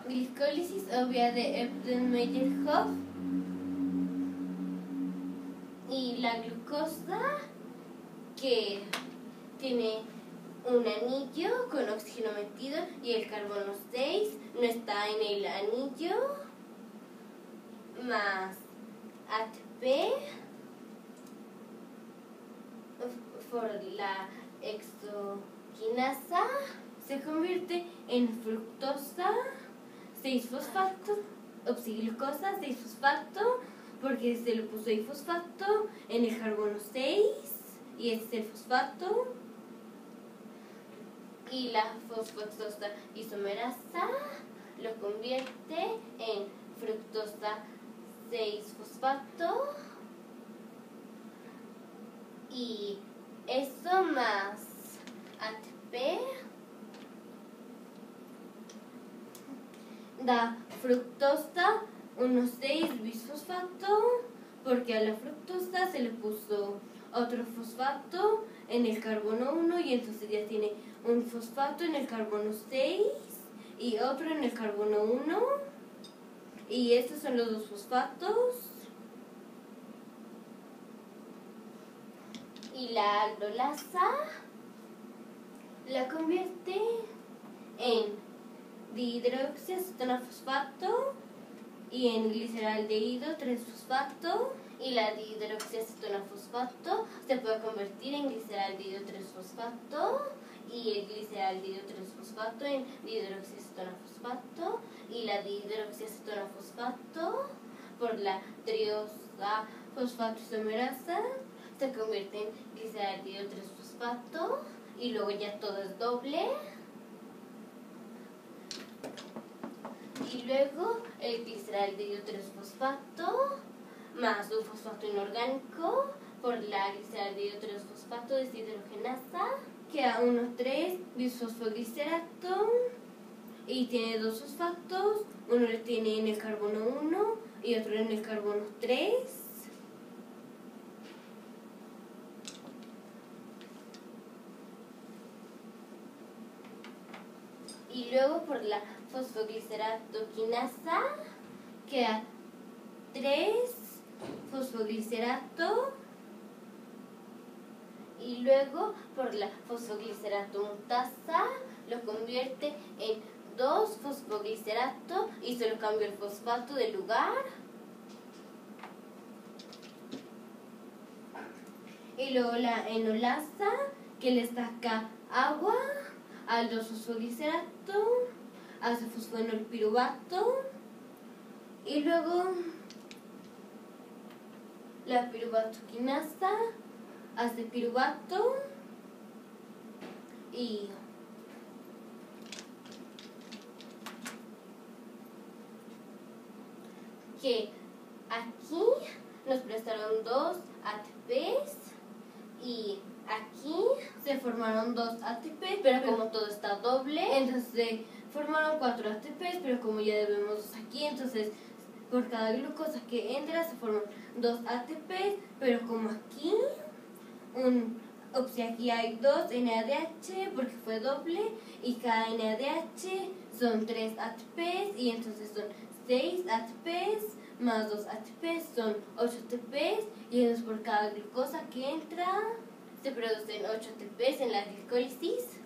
glicólisis obvia de Epstein-Meyerhof. Y la glucosa, que tiene un anillo con oxígeno metido y el carbono 6 no está en el anillo, más ATP por la exoquinasa se convierte en fructosa 6-fosfato, oxiglucosa 6-fosfato, porque se le puso el fosfato en el carbono 6 y este es el fosfato. Y la fosfatosa isomerasa lo convierte en fructosa 6-fosfato, y eso más ATP da fructosa 1,6-bisfosfato, porque a la fructosa se le puso otro fosfato en el carbono 1 y entonces ya tiene un fosfato en el carbono 6 y otro en el carbono 1, y estos son los dos fosfatos. Y la aldolasa la convierte en dihidroxiacetona-fosfato y en gliceraldehído 3-fosfato, y la dihidroxiacetona-fosfato se puede convertir en gliceraldehído 3-fosfato y el gliceraldehído 3-fosfato en dihidroxiacetona-fosfato, y la dihidroxiacetona-fosfato por la triosa fosfato isomerasa se convierte en gliceraldehído 3-fosfato, y luego ya todo es doble. Y luego el gliceraldehído 3-fosfato más un fosfato inorgánico por la gliceraldehído 3-fosfato deshidrogenasa, queda 1,3-bisfosfoglicerato y tiene dos fosfatos, uno lo tiene en el carbono 1 y otro en el carbono 3. Y luego por la fosfogliceratoquinasa queda 3-fosfoglicerato, y luego por la fosfogliceratomutasa lo convierte en 2-fosfoglicerato y solo cambia el fosfato de lugar. Y luego la enolasa, que le saca agua al 2-fosfoglicerato, hace fosfoenolpiruvato, y luego la piruvatoquinasa hace piruvato, y que aquí nos prestaron 2 ATPs y aquí se formaron 2 ATPs, pero como todo está doble, entonces se formaron 4 ATPs, pero como ya debemos aquí, entonces por cada glucosa que entra se forman 2 ATPs, pero como aquí aquí hay 2 NADH porque fue doble, y cada NADH son 3 ATPs, y entonces son 6 ATPs más 2 ATPs son 8 ATPs, y entonces por cada glucosa que entra se producen 8 ATPs en la glicólisis.